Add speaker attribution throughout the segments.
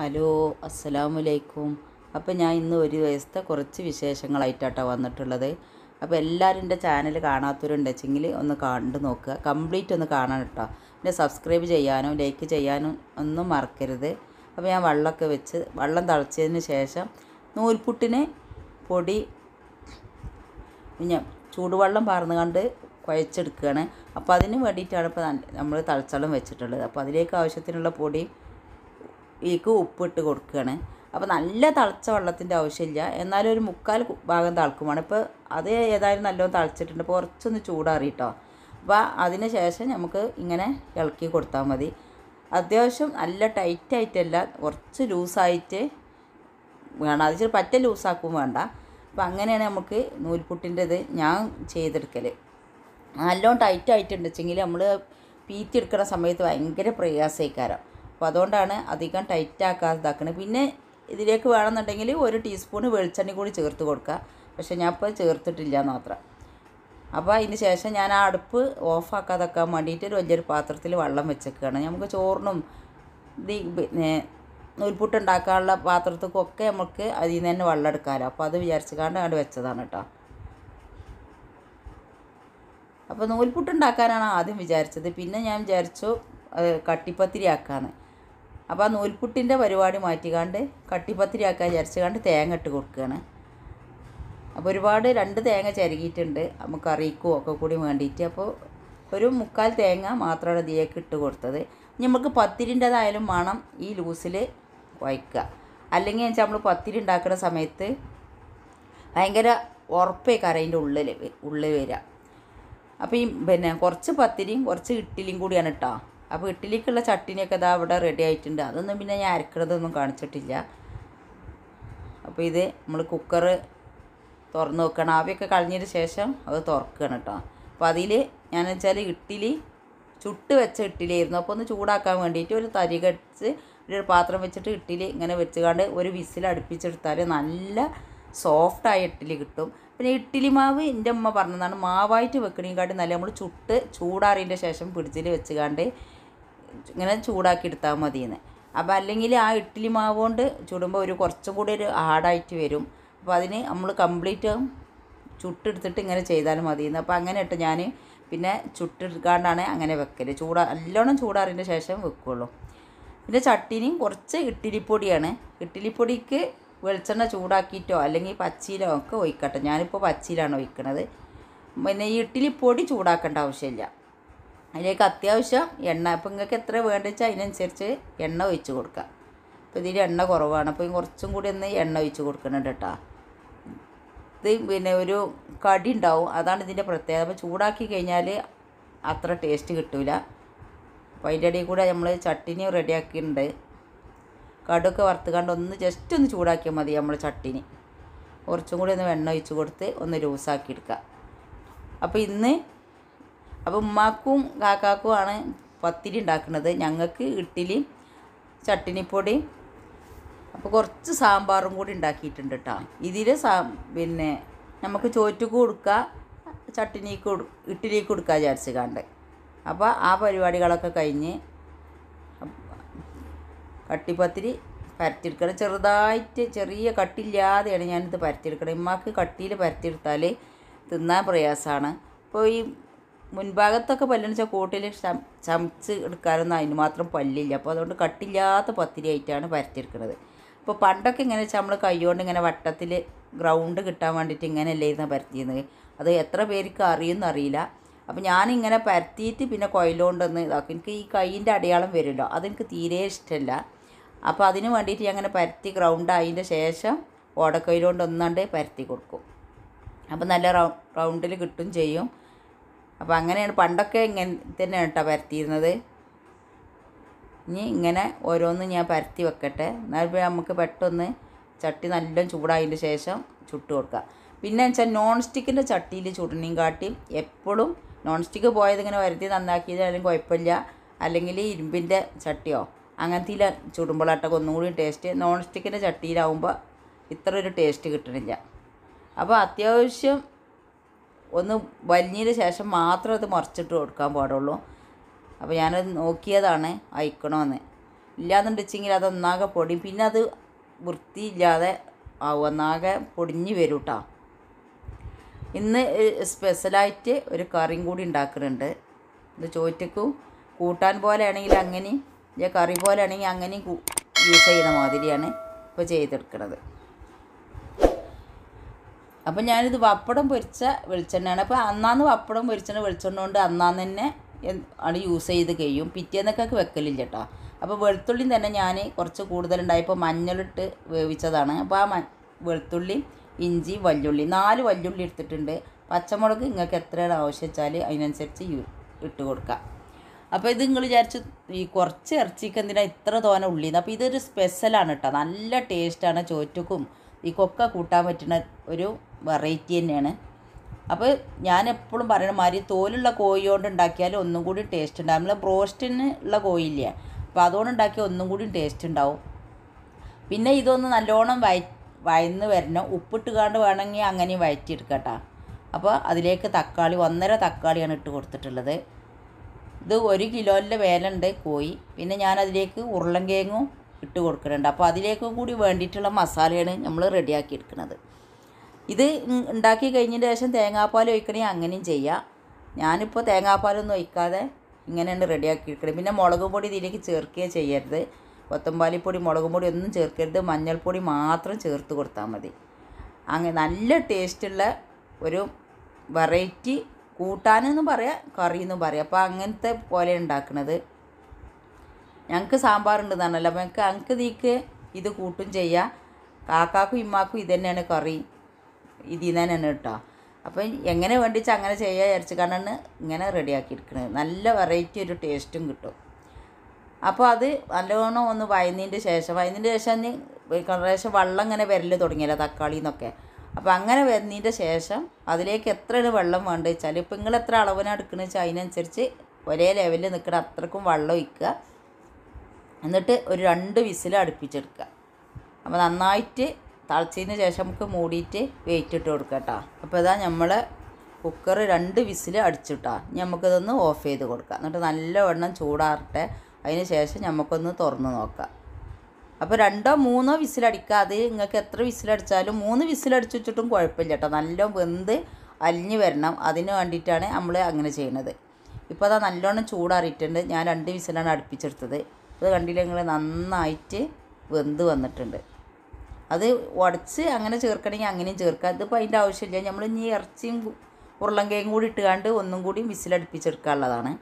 Speaker 1: Hello അസ്സലാമലൈക്കും. അപ്പോൾ ഞാൻ ഇന്ന് ഒരു ദിവസത്തെ കുറച്ച് വിശേഷങ്ങളായിട്ടാണ് വന്നിട്ടുള്ളത്. അപ്പോൾ എല്ലാവരും എൻ്റെ ചാനൽ കാണാത്തവരുണ്ടെങ്കിൽ ഒന്ന് കണ്ടു നോക്കുക, കംപ്ലീറ്റ് ഒന്ന് കാണാൻ കേട്ടോ. പിന്നെ സബ്സ്ക്രൈബ് ചെയ്യാനോ ലൈക്ക് ചെയ്യാനോ ഒന്നും മറക്കരുത്. അപ്പോൾ ഞാൻ വെള്ളമൊക്കെ വെച്ച് വെള്ളം തിളച്ചതിന് ശേഷം നൂൽപുട്ടിന് പൊടി പിന്നെ ചൂടുവെള്ളം പാർന്ന് കണ്ട് കുഴച്ചെടുക്കുകയാണ്. അപ്പോൾ അതിന് വേണ്ടിയിട്ടാണ് ഇപ്പോൾ നമ്മൾ തളിച്ചെള്ളം വെച്ചിട്ടുള്ളത്. അപ്പോൾ അതിലേക്ക് ആവശ്യത്തിനുള്ള പൊടി ഉപ്പിട്ട് കൊടുക്കുകയാണ്. അപ്പോൾ നല്ല തിളച്ച വെള്ളത്തിൻ്റെ ആവശ്യമില്ല, എന്നാലും ഒരു 3/4 ഭാഗം തിളക്കുമാണ്. ഇപ്പോൾ അത് ഏതായാലും നല്ലോണം തിളച്ചിട്ടുണ്ട്. ഇപ്പോൾ കുറച്ചൊന്ന് ചൂടാറിയിട്ടോ. അപ്പോൾ അതിന് ശേഷം നമുക്ക് ഇങ്ങനെ ഇളക്കി കൊടുത്താൽ മതി. അത്യാവശ്യം നല്ല ടൈറ്റായിട്ടല്ല, കുറച്ച് ലൂസായിട്ട് വേണം. അത് പറ്റ ലൂസാക്കും വേണ്ട. അപ്പോൾ അങ്ങനെയാണ് നമുക്ക് നൂൽപുട്ടിൻ്റെത് ഞാൻ ചെയ്തെടുക്കൽ. നല്ലോണം ടൈറ്റായിട്ടുണ്ട് വെച്ചെങ്കിൽ നമ്മൾ പീറ്റി എടുക്കുന്ന സമയത്ത് ഭയങ്കര പ്രയാസമായിക്കാരം. അപ്പോൾ അതുകൊണ്ടാണ് അധികം ടൈറ്റാക്കാതെ ഇതാക്കുന്നത്. പിന്നെ ഇതിലേക്ക് വേണമെന്നുണ്ടെങ്കിൽ 1 ടീസ്പൂൺ വെളിച്ചെണ്ണ കൂടി ചേർത്ത് കൊടുക്കുക. പക്ഷേ ഞാൻ ഇപ്പോൾ ചേർത്തിട്ടില്ല എന്ന് മാത്രം. അപ്പോൾ അതിന് ശേഷം ഞാൻ ആ അടുപ്പ് ഓഫാക്കാതെക്കാൻ വേണ്ടിയിട്ട് വലിയൊരു പാത്രത്തിൽ വെള്ളം വെച്ചേക്കുകയാണ്. നമുക്ക് ചോറിനും പിന്നെ നൂൽപുട്ട് ഉണ്ടാക്കാനുള്ള പാത്രത്തിൽക്കൊക്കെ നമുക്ക് അതിൽ നിന്ന് തന്നെ വെള്ളം എടുക്കാമല്ലോ. അപ്പോൾ അത് വിചാരിച്ചുകൊണ്ട് അങ്ങോട്ട് വെച്ചതാണ് കേട്ടോ. അപ്പോൾ നൂൽപുട്ട് ഉണ്ടാക്കാനാണ് ആദ്യം വിചാരിച്ചത്. പിന്നെ ഞാൻ വിചാരിച്ചു കട്ടിപ്പത്തിരി ആക്കാമെന്ന്. അപ്പോൾ ആ നൂൽപുട്ടിൻ്റെ പരിപാടി മാറ്റിക്കാണ്ട് കട്ടിപ്പത്തിരി ആക്കാൻ വിചാരിച്ചുകൊണ്ട് തേങ്ങ ഇട്ട് കൊടുക്കുകയാണ്. അപ്പോൾ 2 തേങ്ങ ചിരകിയിട്ടുണ്ട് നമുക്ക് കറിക്കും ഒക്കെ കൂടി വേണ്ടിയിട്ട്. അപ്പോൾ ഒരു 3/4 തേങ്ങ മാത്രമാണ് ഇതിലേക്ക് ഇട്ട് കൊടുത്തത്. നമുക്ക് പത്തിരിൻ്റെതായാലും വേണം ഈ ലൂസിൽ കുഴക്കുക. അല്ലെങ്കിൽ വെച്ചാൽ നമ്മൾ പത്തിരി ഉണ്ടാക്കുന്ന സമയത്ത് ഭയങ്കര ഉറപ്പേക്കാരം അതിൻ്റെ ഉള്ളിൽ വരിക. അപ്പോൾ ഈ പിന്നെ കുറച്ച് പത്തിരിയും കുറച്ച് ഇഡ്ഡലിയും കൂടിയാണ് കേട്ടോ. അപ്പോൾ ഇഡ്ഡലിക്കുള്ള ചട്ടിനിയൊക്കെ ഇതാ ഇവിടെ റെഡി ആയിട്ടുണ്ട്. അതൊന്നും പിന്നെ ഞാൻ അരക്കണതൊന്നും കാണിച്ചിട്ടില്ല. അപ്പോൾ ഇത് നമ്മൾ കുക്കർ തുറന്ന് വെക്കണം. ആവിയൊക്കെ കളഞ്ഞതിന് ശേഷം അത് തുറക്കണം കേട്ടോ. അപ്പോൾ അതിൽ ഞാൻ വെച്ചാൽ ഇഡ്ഡലി ചുട്ട് വെച്ച ഇഡ്ഡലിയായിരുന്നു. അപ്പോൾ ഒന്ന് ചൂടാക്കാൻ വേണ്ടിയിട്ട് ഒരു തരി കടിച്ച് ഒരു പാത്രം വെച്ചിട്ട് ഇഡ്ഡലി ഇങ്ങനെ വെച്ചുകൊണ്ട് ഒരു വിസിൽ അടുപ്പിച്ചെടുത്താൽ നല്ല സോഫ്റ്റായ ഇഡ്ഡലി കിട്ടും. പിന്നെ ഇഡ്ഡലി മാവ് എൻ്റെ അമ്മ പറഞ്ഞതാണ് മാവായിട്ട് വെക്കണേക്കാട്ടി നല്ല നമ്മൾ ചൂടാറിയതിൻ്റെ ശേഷം ഫ്രിഡ്ജിൽ വെച്ചുകൊണ്ട് ഇങ്ങനെ ചൂടാക്കി എടുത്താൽ മതിയെന്ന്. അപ്പോൾ അല്ലെങ്കിൽ ആ ഇഡ്ഡലി മാവ് കൊണ്ട് ചുടുമ്പോൾ കുറച്ചും കൂടി ഒരു ഹാർഡായിട്ട് വരും. അപ്പോൾ അതിന് നമ്മൾ കംപ്ലീറ്റ് ചുട്ടെടുത്തിട്ട് ഇങ്ങനെ ചെയ്താലും മതിയെന്ന്. അപ്പോൾ അങ്ങനെ ഇട്ട് ഞാൻ പിന്നെ ചുട്ടെടുക്കാണ്ടാണ് അങ്ങനെ വെക്കൽ. നല്ലോണം ചൂടാറിയതിൻ്റെ ശേഷം വെക്കുകയുള്ളൂ. പിന്നെ ചട്ടിനിയും കുറച്ച് ഇഡ്ഡലിപ്പൊടിയാണ്. ഇഡ്ഡലിപ്പൊടിക്ക് വെളിച്ചെണ്ണ ചൂടാക്കിയിട്ടോ അല്ലെങ്കിൽ പച്ചിയിലോ ഒക്കെ ഒഴിക്കട്ടെ. ഞാനിപ്പോൾ പച്ചിയിലാണ് ഒഴിക്കണത്. പിന്നെ ഈ ഇഡ്ഡലിപ്പൊടി ചൂടാക്കേണ്ട ആവശ്യമില്ല. അതിലേക്ക് അത്യാവശ്യം എണ്ണ, അപ്പോൾ നിങ്ങൾക്ക് എത്ര വേണ്ടിച്ചാൽ അതിനനുസരിച്ച് എണ്ണ ഒഴിച്ച് കൊടുക്കുക. അപ്പോൾ ഇതിൽ എണ്ണ കുറവാണ്, അപ്പോൾ കുറച്ചും കൂടി ഒന്ന് എണ്ണ ഒഴിച്ച് കൊടുക്കുന്നുണ്ട് കേട്ടോ. ഇത് പിന്നെ ഒരു കടി ഉണ്ടാവും, അതാണ് ഇതിൻ്റെ പ്രത്യേകത. അപ്പോൾ ചൂടാക്കി കഴിഞ്ഞാൽ അത്ര ടേസ്റ്റ് കിട്ടില്ല. അപ്പോൾ അതിൻ്റെ ഇടയിൽ കൂടെ നമ്മൾ ചട്ടിനി റെഡിയാക്കിയിട്ടുണ്ട്. കടുകൊക്കെ വറുത്തുകൊണ്ട് ജസ്റ്റ് ഒന്ന് ചൂടാക്കിയാൽ മതി നമ്മൾ ചട്ടിനി. കുറച്ചും കൂടി ഒന്ന് എണ്ണ ഒഴിച്ച് കൊടുത്ത് ഒന്ന് ലൂസാക്കി എടുക്കുക. അപ്പോൾ ഉമ്മാക്കും കാക്കാക്കും ആണ് പത്തിരി ഉണ്ടാക്കുന്നത്. ഞങ്ങൾക്ക് ഇഡ്ഡലി ചട്ടിനിപ്പൊടി അപ്പോൾ കുറച്ച് സാമ്പാറും കൂടി ഉണ്ടാക്കിയിട്ടുണ്ട് കേട്ടോ. ഇതിൽ പിന്നെ നമുക്ക് ചോറ്റക്ക് കൊടുക്കുക, ഇഡ്ഡലിക്ക് കൊടുക്കുക വിചാരിച്ചുകൊണ്ട്. അപ്പോൾ ആ പരിപാടികളൊക്കെ കഴിഞ്ഞ് കട്ടിപ്പത്തിരി പരത്തിയെടുക്കണം. ചെറുതായിട്ട് ചെറിയ കട്ടില്ലാതെയാണ് ഞാനിത് പരത്തിയെടുക്കണം. ഉമ്മാക്ക് കട്ടിയിൽ പരത്തിയെടുത്താൽ തിന്നാൻ പ്രയാസമാണ്. അപ്പോൾ ഈ മുൻഭാഗത്തൊക്കെ പല്ലെന്ന് വെച്ചാൽ കൂട്ടിൽ ചമച്ച് എടുക്കാനൊന്നും അതിന് മാത്രം പല്ലില്ല. അപ്പോൾ അതുകൊണ്ട് കട്ടില്ലാത്ത പത്തിരി ആയിട്ടാണ് പരത്തിയെടുക്കുന്നത്. അപ്പോൾ പണ്ടൊക്കെ ഇങ്ങനെ വെച്ചാൽ നമ്മൾ കൈകൊണ്ട് ഇങ്ങനെ വട്ടത്തിൽ ഗ്രൗണ്ട് കിട്ടാൻ വേണ്ടിയിട്ട് ഇങ്ങനെയല്ലേ ഇരുന്ന് പരത്തിയിരുന്നത്. അത് എത്ര പേർക്ക് അറിയുമെന്ന് അറിയില്ല. അപ്പോൾ ഞാനിങ്ങനെ പരത്തിയിട്ട് പിന്നെ കൊയിലുകൊണ്ടൊന്ന് ഇതാക്കും. എനിക്ക് ഈ കൈയിൻ്റെ അടയാളം വരുമല്ലോ, അതെനിക്ക് തീരെ ഇഷ്ടമല്ല. അപ്പോൾ അതിന് വേണ്ടിയിട്ട് ഞാൻ അങ്ങനെ പരത്തി ഗ്രൗണ്ട് ആയതിൻ്റെ ശേഷം ഓടക്കൊയിലുകൊണ്ട് ഒന്നാണ്ട് പരത്തി കൊടുക്കും. അപ്പോൾ നല്ല റൗണ്ടിൽ കിട്ടും ചെയ്യും. അപ്പോൾ അങ്ങനെയാണ് പണ്ടൊക്കെ ഇങ്ങനെ തന്നെയാണ് കേട്ടോ പരത്തിയിരുന്നത്. ഇനി ഇങ്ങനെ ഓരോന്നും ഞാൻ പരത്തി വെക്കട്ടെ. എന്നാൽ നമുക്ക് പെട്ടെന്ന് ചട്ടി നല്ല ചൂടായതിൻ്റെ ശേഷം ചുട്ട് കൊടുക്കുക. പിന്നെ വെച്ചാൽ നോൺ സ്റ്റിക്കിൻ്റെ ചട്ടിയിൽ ചുടണേയും കാട്ടിയും എപ്പോഴും നോൺ സ്റ്റിക്ക് പോയത് ഇങ്ങനെ വരുത്തി നന്നാക്കിയതായാലും കുഴപ്പമില്ല. അല്ലെങ്കിൽ ഇരുമ്പിൻ്റെ ചട്ടിയോ അങ്ങനത്തെ ചുടുമ്പോഴാട്ടൊക്കെ ഒന്നുകൂടി ടേസ്റ്റ്. നോൺ സ്റ്റിക്കിൻ്റെ ചട്ടിയിലാവുമ്പോൾ ഇത്ര ഒരു ടേസ്റ്റ് കിട്ടണില്ല. അപ്പോൾ അത്യാവശ്യം ഒന്ന് വലിഞ്ഞതിന് ശേഷം മാത്രം അത് മറിച്ചിട്ട് കൊടുക്കാൻ പാടുള്ളൂ. അപ്പോൾ ഞാനത് നോക്കിയതാണ് അയക്കണമെന്ന്. ഇല്ലാന്നുണ്ടെച്ചെങ്കിൽ അത് ഒന്നാകെ പൊടിയും, പിന്നെ അത് വൃത്തിയില്ലാതെ ആവും, ഒന്നാകെ പൊടിഞ്ഞ് വരും കേട്ടോ. ഇന്ന് സ്പെഷ്യലായിട്ട് ഒരു കറിയും കൂടി ഉണ്ടാക്കുന്നുണ്ട്. ഇത് ചോറ്റക്കും കൂട്ടാൻ പോലെ ആണെങ്കിൽ അങ്ങനെയും കറി പോലെ ആണെങ്കിൽ അങ്ങനെയും യൂസ് ചെയ്യുന്ന മാതിരിയാണ് ഇപ്പോൾ ചെയ്തെടുക്കുന്നത്. അപ്പം ഞാനിത് പപ്പടം പൊരിച്ച വെളിച്ചെണ്ണയാണ്. അപ്പോൾ അന്നാന്ന് പപ്പടം പൊരിച്ച വെളിച്ചെണ്ണ കൊണ്ട് അന്നാന്ന് തന്നെ ആണ് യൂസ് ചെയ്ത് കഴിയും. പിറ്റേന്നൊക്കെ വെക്കലില്ല കേട്ടോ. അപ്പോൾ വെളുത്തുള്ളിയും തന്നെ ഞാൻ കുറച്ച് കൂടുതലുണ്ടായപ്പോൾ മഞ്ഞളിട്ട് വേവിച്ചതാണ്. അപ്പോൾ ആ വെളുത്തുള്ളി, ഇഞ്ചി, വല്യുള്ളി 4 വല്യുള്ളി എടുത്തിട്ടുണ്ട്. പച്ചമുളക് നിങ്ങൾക്ക് എത്രയാണ് ആവശ്യം വെച്ചാൽ അതിനനുസരിച്ച് ഇട്ട് കൊടുക്കുക. അപ്പോൾ ഇത് നിങ്ങൾ വിചാരിച്ചു ഈ കുറച്ച് ഇറച്ചിക്ക് എന്തിനാണ് ഇത്ര തോനെ ഉള്ളിന്ന്. അപ്പോൾ ഇതൊരു സ്പെഷ്യലാണ് കേട്ടോ. നല്ല ടേസ്റ്റാണ്. ചോറ്റക്കും ഈ കൊക്ക കൂട്ടാൻ പറ്റുന്ന ഒരു വെറൈറ്റി തന്നെയാണ്. അപ്പോൾ ഞാൻ എപ്പോഴും പറയുന്ന മാതിരി തോലുള്ള കോഴി കൊണ്ട് ഉണ്ടാക്കിയാൽ ഒന്നും കൂടി ടേസ്റ്റ് ഉണ്ടാവും. നമ്മൾ ബ്രോസ്റ്റിന് ഉള്ള കോഴിയില്ലേ, അപ്പോൾ അതുകൊണ്ട് ഉണ്ടാക്കിയാൽ ഒന്നും കൂടി ടേസ്റ്റ് ഉണ്ടാവും. പിന്നെ ഇതൊന്ന് നല്ലോണം വയന്ന് വരണം. ഉപ്പിട്ട് കാണ്ട് വേണമെങ്കിൽ അങ്ങനെയും വയറ്റിയെടുക്കാം കേട്ടോ. അപ്പോൾ അതിലേക്ക് തക്കാളി 1.5 തക്കാളിയാണ് ഇട്ട് കൊടുത്തിട്ടുള്ളത്. ഇത് 1 കിലോയിലെ വേലുണ്ട് കോഴി. പിന്നെ ഞാനതിലേക്ക് ഉരുളൻകിഴങ്ങും ഇട്ട് കൊടുക്കുന്നുണ്ട്. അപ്പോൾ അതിലേക്കും കൂടി വേണ്ടിയിട്ടുള്ള മസാലയാണ് നമ്മൾ റെഡിയാക്കി എടുക്കുന്നത്. ഇത് ഉണ്ടാക്കി കഴിഞ്ഞതിന് ശേഷം തേങ്ങാപ്പാൽ ഒഴിക്കണമെങ്കിൽ അങ്ങനെയും ചെയ്യാം. ഞാനിപ്പോൾ തേങ്ങാപ്പാലൊന്നും ഒഴിക്കാതെ ഇങ്ങനെയാണ് റെഡിയാക്കി എടുക്കുന്നത്. പിന്നെ മുളക് പൊടി ഇതിലേക്ക് ചേർക്കുകയോ ചെയ്യരുത്. കൊത്തമ്പാലിപ്പൊടി, മുളക് പൊടി ഒന്നും ചേർക്കരുത്. മഞ്ഞൾപ്പൊടി മാത്രം ചേർത്ത് കൊടുത്താൽ മതി. അങ്ങനെ നല്ല ടേസ്റ്റുള്ള ഒരു വെറൈറ്റി കൂട്ടാനെന്നും പറയാം, കറിയെന്നും പറയാം. അപ്പോൾ അങ്ങനത്തെ പോലെ ഉണ്ടാക്കുന്നത്. ഞങ്ങൾക്ക് സാമ്പാറുണ്ടെന്നാണല്ലോ, അപ്പോൾ ഞങ്ങൾക്ക് ഇതിക്ക് ഇത് കൂട്ടും ചെയ്യാം. കാക്കാക്കും ഇമ്മാക്കും ഇത് തന്നെയാണ് കറി, ഇതിൽ നിന്ന് തന്നെയാണ് കേട്ടോ. അപ്പം എങ്ങനെ വേണ്ടിച്ചാൽ അങ്ങനെ ചെയ്യുക വിചാരിച്ച് കാരണം ഇങ്ങനെ റെഡിയാക്കി എടുക്കുന്നത്. നല്ല വെറൈറ്റി ഒരു ടേസ്റ്റും കിട്ടും. അപ്പോൾ അത് നല്ലോണം ഒന്ന് വയന്നതിൻ്റെ ശേഷം കുറേശ്ശെ വെള്ളം ഇങ്ങനെ വരൽ തുടങ്ങിയല്ലോ തക്കാളിയിൽ നിന്നൊക്കെ. അപ്പോൾ അങ്ങനെ വരുന്നതിൻ്റെ ശേഷം അതിലേക്ക് എത്രയാണ് വെള്ളം വേണ്ടത് വെച്ചാൽ, ഇപ്പോൾ നിങ്ങൾ എത്ര അളവിനാണ് എടുക്കുന്നത് വെച്ചാൽ അതിനനുസരിച്ച് ഒരേ ലെവലിൽ നിൽക്കണം അത്രക്കും വെള്ളം ഒഴിക്കുക. എന്നിട്ട് ഒരു 2 വിസിൽ അടുപ്പിച്ചെടുക്കുക. അപ്പോൾ നന്നായിട്ട് തിളച്ചതിന് ശേഷം നമുക്ക് മൂടിയിട്ട് വെയിറ്റ് ഇട്ട് കൊടുക്കുക കേട്ടോ. അപ്പോൾ ഇതാ നമ്മൾ കുക്കർ 2 വിസിൽ അടിച്ചിട്ടാ. നമുക്കിതൊന്ന് ഓഫ് ചെയ്ത് കൊടുക്കുക. എന്നിട്ട് നല്ലവണ്ണം ചൂടാറട്ടെ. അതിന് ശേഷം നമുക്കൊന്ന് തുറന്ന് നോക്കാം. അപ്പോൾ 2 or 3 വിസിലടിക്കുക. അത് നിങ്ങൾക്ക് എത്ര വിസിലടിച്ചാലും 3 വിസിലടിച്ച് വെച്ചിട്ടും കുഴപ്പമില്ല കേട്ടോ. നല്ല വെന്ത് അലിഞ്ഞ് വരണം. അതിന് വേണ്ടിയിട്ടാണ് നമ്മൾ അങ്ങനെ ചെയ്യുന്നത്. ഇപ്പോൾ അതാ നല്ലോണം ചൂടാറിയിട്ടുണ്ട്. ഞാൻ 2 വിസിലാണ് അടുപ്പിച്ചെടുത്തത്. അത് കണ്ടില്ല നിങ്ങൾ, നന്നായിട്ട് വെന്ത് വന്നിട്ടുണ്ട്. അത് ഉടച്ച് അങ്ങനെ ചേർക്കണമെങ്കിൽ അങ്ങനെയും ചേർക്കാം. ഇതിപ്പോൾ അതിൻ്റെ ആവശ്യമില്ല. നമ്മൾ ഇനി ഇറച്ചിയും ഉരുളൻകിഴങ്ങും കൂടി ഇട്ടുകൊണ്ട് ഒന്നും കൂടി വിസിലടുപ്പിച്ചെടുക്കാനുള്ളതാണ്.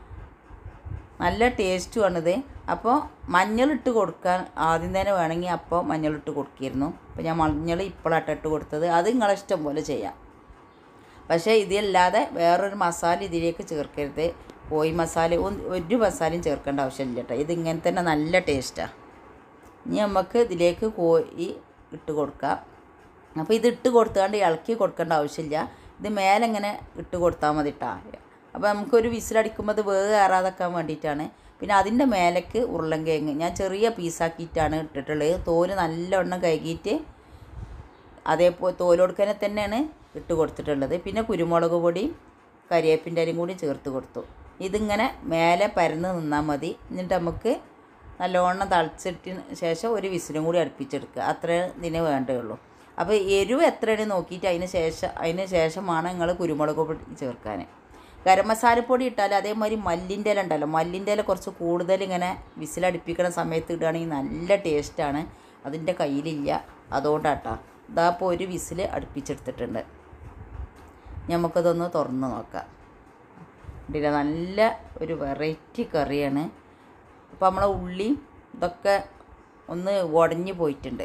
Speaker 1: നല്ല ടേസ്റ്റുമാണിത്. അപ്പോൾ മഞ്ഞളിട്ട് കൊടുക്കാൻ ആദ്യം തന്നെ വേണമെങ്കിൽ അപ്പോൾ മഞ്ഞളിട്ട് കൊടുക്കിയിരുന്നു. അപ്പോൾ ഞാൻ മഞ്ഞൾ ഇപ്പോഴാണ് ഇട്ട് കൊടുത്തത്. അത് നിങ്ങളെ ഇഷ്ടം പോലെ ചെയ്യാം. പക്ഷേ ഇതില്ലാതെ വേറൊരു മസാല ഇതിലേക്ക് ചേർക്കരുത്. കോഴി മസാല ഒരു മസാലയും ചേർക്കേണ്ട ആവശ്യമില്ല കേട്ടോ. ഇതിങ്ങനെ തന്നെ നല്ല ടേസ്റ്റാണ്. ഇനി നമുക്ക് ഇതിലേക്ക് കോഴി ഇട്ട് കൊടുക്കാം. അപ്പോൾ ഇത് ഇട്ട് കൊടുത്തുകൊണ്ട് ഇളക്കി കൊടുക്കേണ്ട ആവശ്യമില്ല. ഇത് മേലെ ഇങ്ങനെ ഇട്ട് കൊടുത്താൽ മതി കേട്ടോ. അപ്പോൾ നമുക്കൊരു വിസിലടിക്കുമ്പോൾ അത് വേവ് കയറാതെക്കാൻ വേണ്ടിയിട്ടാണ്. പിന്നെ അതിൻ്റെ മേലേക്ക് ഉരുളൻകിഴങ്ങ് ഞാൻ ചെറിയ പീസാക്കിയിട്ടാണ് ഇട്ടിട്ടുള്ളത്. തോല് നല്ലവണ്ണം കഴുകിയിട്ട് അതേപോലെ തോലോടുക്കനെ തന്നെയാണ് ഇട്ട് കൊടുത്തിട്ടുള്ളത്. പിന്നെ കുരുമുളക് പൊടി, കരിവേപ്പിൻ്റെ ഇലയും കൂടി ചേർത്ത് കൊടുത്തു. ഇതിങ്ങനെ മേലെ പരന്ന് നിന്നാൽ മതി. എന്നിട്ട് നമുക്ക് നല്ലോണം തിളച്ചിട്ടതിന് ശേഷം ഒരു വിസിലും കൂടി അടുപ്പിച്ചെടുക്കുക. അത്രേ ഇതിന് വേണ്ടതുള്ളൂ. അപ്പോൾ എരിവ് എത്രയാണ് നോക്കിയിട്ട് അതിന് ശേഷമാണ് നിങ്ങൾ കുരുമുളക് പൊടി ചേർക്കാൻ. ഗരം മസാലപ്പൊടി ഇട്ടാൽ അതേമാതിരി മല്ലിൻ്റെ ഇല ഉണ്ടല്ലോ, മല്ലിൻ്റെ ഇല കുറച്ച് കൂടുതൽ ഇങ്ങനെ വിസിലടുപ്പിക്കുന്ന സമയത്ത് ഇടുകയാണെങ്കിൽ നല്ല ടേസ്റ്റാണ്. അതിൻ്റെ കയ്യിലില്ല, അതുകൊണ്ടാട്ടോ. ഇതാ ഇപ്പോൾ ഒരു വിസിൽ അടുപ്പിച്ചെടുത്തിട്ടുണ്ട്. നമുക്കതൊന്ന് തുറന്ന് നോക്കാം. ഇല്ല, നല്ല ഒരു വെറൈറ്റി കറിയാണ്. അപ്പോൾ നമ്മളെ ഉള്ളി ഇതൊക്കെ ഒന്ന് ഉടഞ്ഞ് പോയിട്ടുണ്ട്.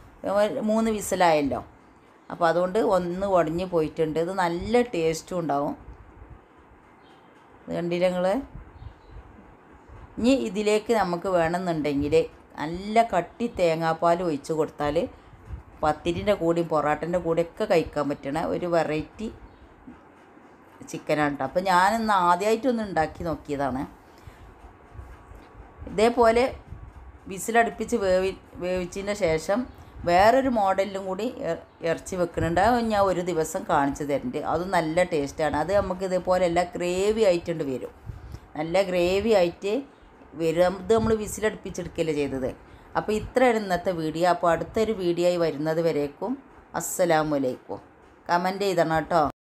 Speaker 1: 3 വിസിലായല്ലോ, അപ്പോൾ അതുകൊണ്ട് ഒന്ന് ഉടഞ്ഞ് പോയിട്ടുണ്ട്. ഇത് നല്ല ടേസ്റ്റും ഉണ്ടാവും. ഇത് കണ്ടില്ല നിങ്ങൾ. ഇനി ഇതിലേക്ക് നമുക്ക് വേണമെന്നുണ്ടെങ്കിൽ നല്ല കട്ടി തേങ്ങാപ്പാൽ ഒഴിച്ച് കൊടുത്താൽ പത്തിരിൻ്റെ കൂടെയും പൊറാട്ടൻ്റെ കൂടെയൊക്കെ കഴിക്കാൻ പറ്റണ ഒരു വെറൈറ്റി ചിക്കനാണ് കേട്ടോ. അപ്പോൾ ഞാനിന്ന് ആദ്യമായിട്ടൊന്ന് ഉണ്ടാക്കി നോക്കിയതാണ്. ഇതേപോലെ വിസിലടുപ്പിച്ച് വേവിച്ചതിന് ശേഷം വേറൊരു മോഡലിലും കൂടി ഇറച്ചി വെക്കുന്നുണ്ട്. അത് ഞാൻ ഒരു ദിവസം കാണിച്ചു തരുന്നുണ്ട്. അതും നല്ല ടേസ്റ്റാണ്. അത് നമുക്ക് ഇതേപോലെ എല്ലാം ഗ്രേവി ആയിട്ടുണ്ട് വരും. നല്ല ഗ്രേവി ആയിട്ട് വരുന്നത് നമ്മൾ വിസിലടുപ്പിച്ചെടുക്കുകയല്ലേ ചെയ്തത്. അപ്പോൾ ഇത്രയാണ് ഇന്നത്തെ വീഡിയോ. അപ്പോൾ അടുത്തൊരു വീഡിയോ ആയി വരുന്നത് വരേക്കും അസ്സലാമു അലൈക്കും. കമൻറ്റ് ചെയ്തണം കേട്ടോ.